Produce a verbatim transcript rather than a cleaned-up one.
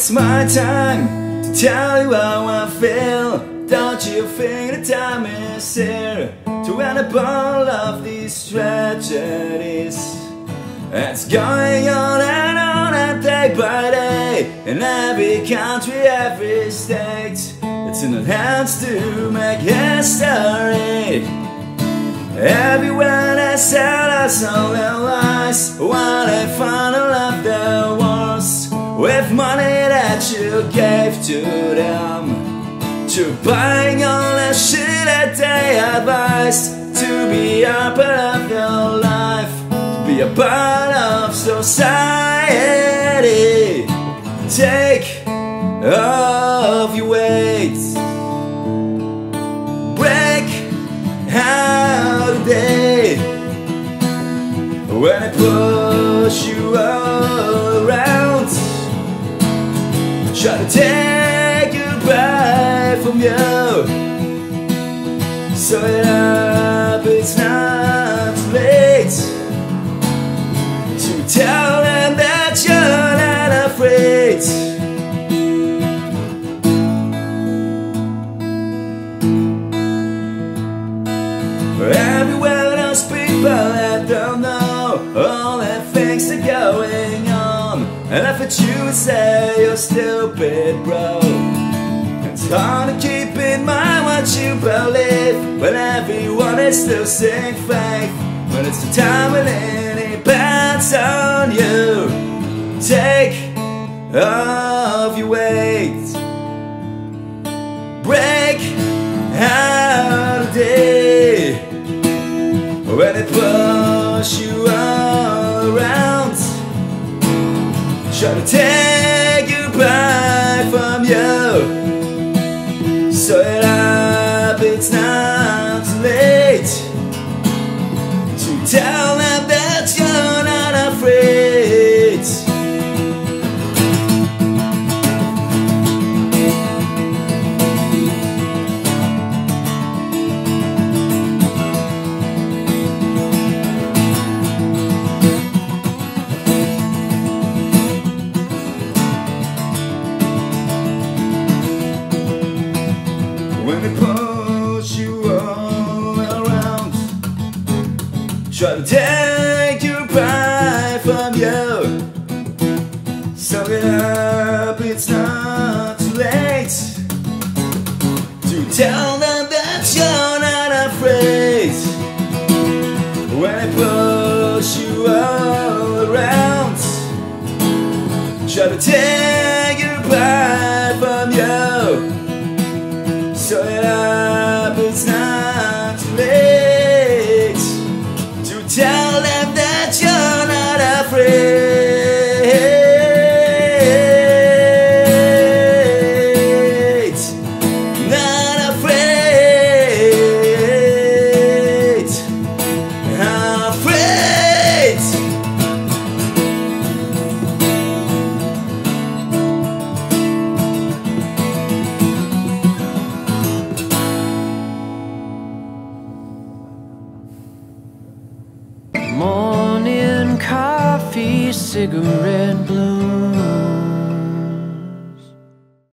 it's my time to tell you how I feel. Don't you think the time is here to end up all of these tragedies? It's going on and on and day by day, in every country, every state. It's in our hands to make history. Everywhere they sell us all their lies, while they funnel up their wars with money that you gave to them, to buying all the shit that they advise, to be a part of your life, to be a part of society. Take off your weight, break out of day. When I push you all around, try to take you back from you. So it up, it's not too late to tell them that you're not afraid. Everywhere those people that don't know all the things that are going on, and if it's you would say you're stupid, bro. It's hard to keep in mind what you believe when everyone is losing faith. When it's the time when it depends on you. Take off your weight, break out of day. When they push you all around, try to take you back from you. So it up, it's not too late to tell them that you're not afraid. When they push you all around, try to take you back from you. So get up, it's not too late to tell them that you're not afraid. When they push you all around, try to take you back from you. So it up, it's not too late to tell them that you're not afraid. Not afraid. Afraid. Morning coffee, cigarette blow.